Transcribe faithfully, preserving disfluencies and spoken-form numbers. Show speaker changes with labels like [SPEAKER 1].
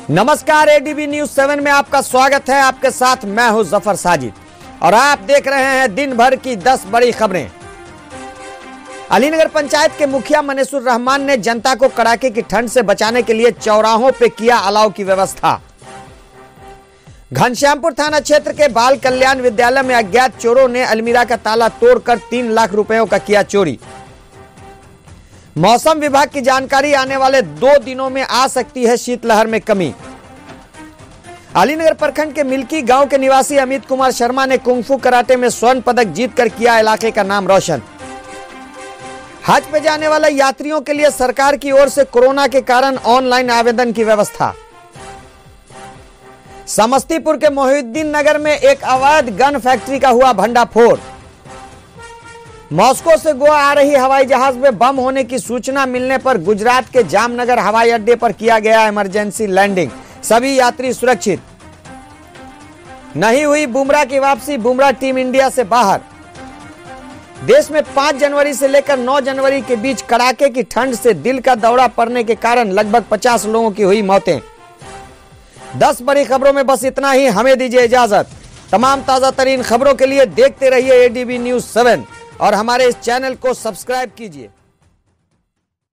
[SPEAKER 1] नमस्कार, ADB news seven में आपका स्वागत है। आपके साथ मैं हूं जफर साजिद और आप देख रहे हैं दिन भर की दस बड़ी खबरें। अलीनगर पंचायत के मुखिया मनीषुर रहमान ने जनता को कड़ाके की ठंड से बचाने के लिए चौराहों पे किया अलाव की व्यवस्था। घनश्यामपुर थाना क्षेत्र के बाल कल्याण विद्यालय में अज्ञात चोरों ने अलमीरा का ताला तोड़कर तीन लाख रुपयों का किया चोरी। मौसम विभाग की जानकारी, आने वाले दो दिनों में आ सकती है शीतलहर में कमी। अलीनगर प्रखंड के मिल्की गांव के निवासी अमित कुमार शर्मा ने कुंफू कराटे में स्वर्ण पदक जीतकर किया इलाके का नाम रोशन। हज पे जाने वाले यात्रियों के लिए सरकार की ओर से कोरोना के कारण ऑनलाइन आवेदन की व्यवस्था। समस्तीपुर के मोहिउद्दीन नगर में एक अवैध गन फैक्ट्री का हुआ भंडाफोड़। मॉस्को से गोवा आ रही हवाई जहाज में बम होने की सूचना मिलने पर गुजरात के जामनगर हवाई अड्डे पर किया गया इमरजेंसी लैंडिंग। सभी यात्री सुरक्षित। नहीं हुई बुमराह की वापसी, बुमराह टीम इंडिया से बाहर। देश में पांच जनवरी से लेकर नौ जनवरी के बीच कड़ाके की ठंड से दिल का दौरा पड़ने के कारण लगभग पचास लोगों की हुई मौतें। दस बड़ी खबरों में बस इतना ही। हमें दीजिए इजाजत। तमाम ताजा तरीन खबरों के लिए देखते रहिए एडीबी न्यूज सेवन और हमारे इस चैनल को सब्सक्राइब कीजिए।